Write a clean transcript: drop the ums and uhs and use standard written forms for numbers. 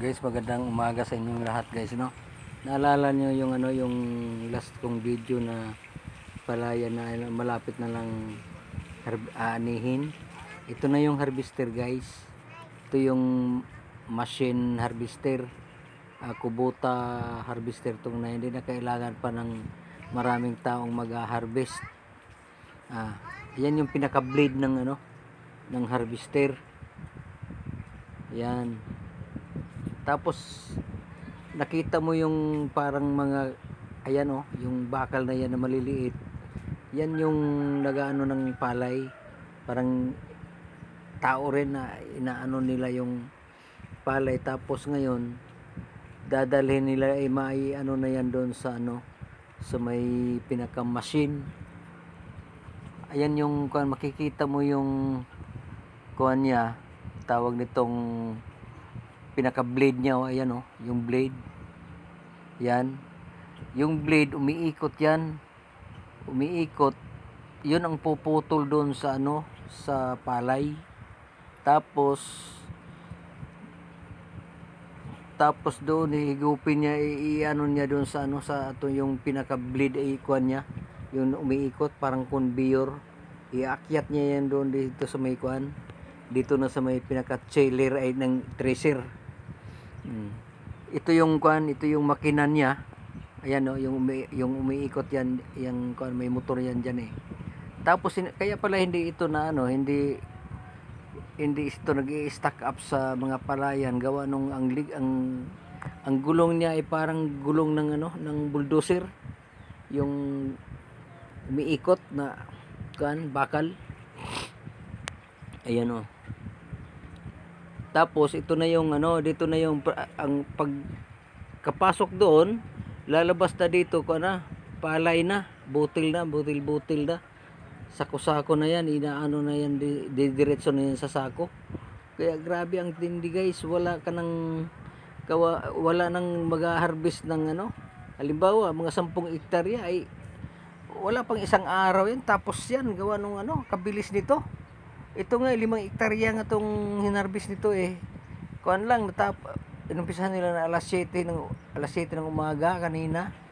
Guys, magandang umaga sa inyong lahat, guys, no. Naalala niyo yung yung last kong video na palaya na malapit na lang aanihin. Ito na yung harvester, guys. Ito yung machine harvester, Kubota harvester tong na hindi na kailangan pa ng maraming taong mag-harvest. Yan yung pinaka blade ng ng harvester. Yan. Tapos nakita mo yung parang mga yung bakal na yan na maliliit. Yan yung nagaano ng palay. Parang tao rin na inaano nila yung palay. Tapos ngayon dadalhin nila mai na yan doon sa sa may pinaka machine. Ayan yung makikita mo yung niya, tawag nitong pinaka blade niya, ayan yung blade. Yan. Yung blade umiikot yan. Umiikot. 'Yun ang puputol doon sa sa palay. Tapos doon higupin niya, iano niya doon sa sa yung pinaka blade ay ikuan niya. Yung umiikot parang conveyor. Iakyat niya yan doon dito sa may kuan. Dito na sa may pinaka chiller ay ng tracer. Ito yung ito yung makina niya. Ayan yung umiikot yan, yung may motor yan diyan eh. Tapos kaya pala hindi ito na hindi ito nag-i-stack up sa mga palayan gawa nung ang gulong niya ay parang gulong ng ng bulldozer. Yung umiikot na bakal. Ayan Tapos ito na yung dito na yung ang pagkapasok doon, lalabas na dito palay na, butil na. Sako-sako na yan, inaano na yan, didiretso na yan sa sako. Kaya grabe ang tindi, guys. Wala nang mag-harvest ng halimbawa mga 10 hektarya ay wala pang isang araw yan, tapos yan gawa nung kabilis nito. Ito nga 5 hektarya nga tong hinarvest nito eh. Kuan lang inumpisahan nila na alas 7 ng umaga kanina.